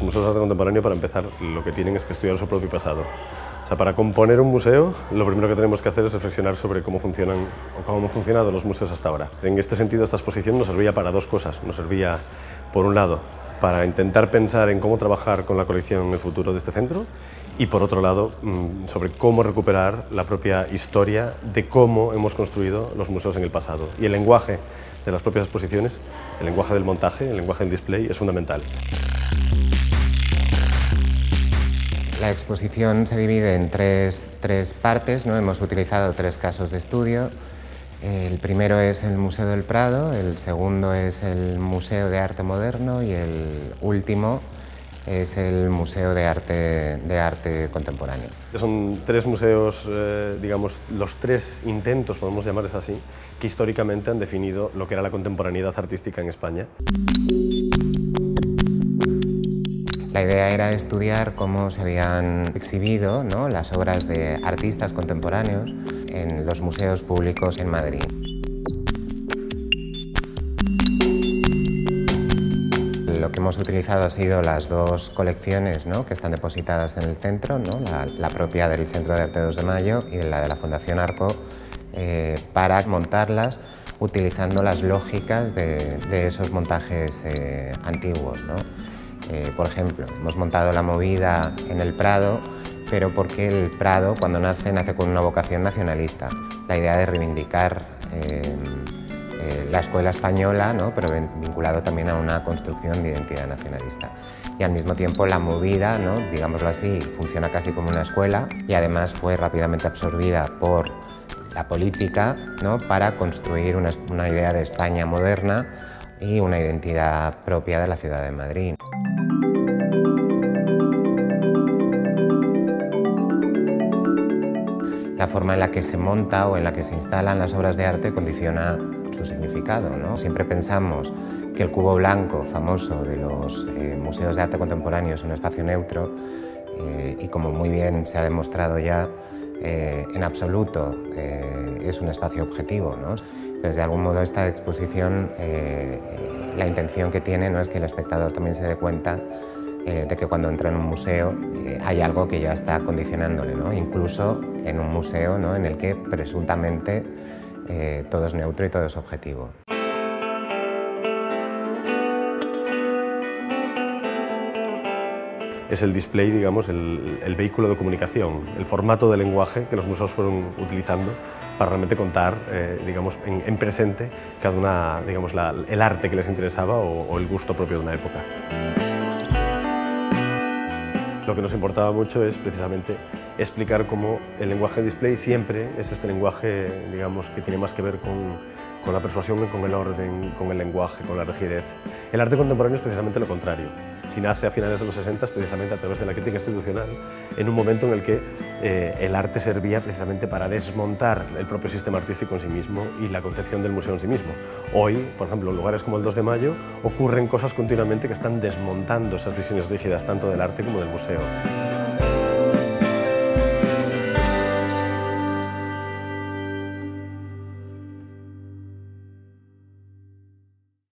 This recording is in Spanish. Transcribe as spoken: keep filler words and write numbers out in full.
los museos de arte contemporáneo, para empezar, lo que tienen es que estudiar su propio pasado. O sea, para componer un museo, lo primero que tenemos que hacer es reflexionar sobre cómo funcionan o cómo han funcionado los museos hasta ahora. En este sentido, esta exposición nos servía para dos cosas. Nos servía, por un lado, para intentar pensar en cómo trabajar con la colección en el futuro de este centro, y por otro lado, sobre cómo recuperar la propia historia de cómo hemos construido los museos en el pasado. Y el lenguaje de las propias exposiciones, el lenguaje del montaje, el lenguaje del display, es fundamental. La exposición se divide en tres, tres partes, ¿no? Hemos utilizado tres casos de estudio. El primero es el Museo del Prado, el segundo es el Museo de Arte Moderno y el último es el Museo de Arte, de Arte Contemporáneo. Son tres museos, eh, digamos, los tres intentos, podemos llamarles así, que históricamente han definido lo que era la contemporaneidad artística en España. La idea era estudiar cómo se habían exhibido, ¿no?, las obras de artistas contemporáneos en los museos públicos en Madrid. Lo que hemos utilizado ha sido las dos colecciones, ¿no?, que están depositadas en el centro, ¿no?, la, la propia del Centro de Arte dos de Mayo y la de la Fundación Arco, eh, para montarlas utilizando las lógicas de, de esos montajes eh, antiguos, ¿no? Eh, por ejemplo, hemos montado la movida en el Prado, pero porque el Prado, cuando nace, nace con una vocación nacionalista. La idea de reivindicar eh, eh, la escuela española, ¿no?, pero vinculado también a una construcción de identidad nacionalista. Y al mismo tiempo la movida, ¿no?, digámoslo así, funciona casi como una escuela y además fue rápidamente absorbida por la política, ¿no?, para construir una, una idea de España moderna y una identidad propia de la ciudad de Madrid. La forma en la que se monta o en la que se instalan las obras de arte condiciona su significado, ¿no? Siempre pensamos que el cubo blanco, famoso de los eh, museos de arte contemporáneo, es un espacio neutro eh, y, como muy bien se ha demostrado ya, eh, en absoluto eh, es un espacio objetivo, ¿no? Entonces, de algún modo, esta exposición, eh, la intención que tiene, ¿no?, es que el espectador también se dé cuenta Eh, de que cuando entra en un museo eh, hay algo que ya está condicionándole, ¿no? Incluso en un museo, ¿no?, en el que presuntamente eh, todo es neutro y todo es objetivo. Es el display, digamos, el, el vehículo de comunicación, el formato de lenguaje que los museos fueron utilizando para realmente contar, eh, digamos, en, en presente cada una, digamos, la, el arte que les interesaba o, o el gusto propio de una época. Lo que nos importaba mucho es precisamente explicar cómo el lenguaje de display siempre es este lenguaje, digamos, que tiene más que ver con, con la persuasión, con el orden, con el lenguaje, con la rigidez. El arte contemporáneo es precisamente lo contrario. Si nace a finales de los sesenta, precisamente a través de la crítica institucional, en un momento en el que eh, el arte servía precisamente para desmontar el propio sistema artístico en sí mismo y la concepción del museo en sí mismo. Hoy, por ejemplo, en lugares como el dos de mayo, ocurren cosas continuamente que están desmontando esas visiones rígidas tanto del arte como del museo.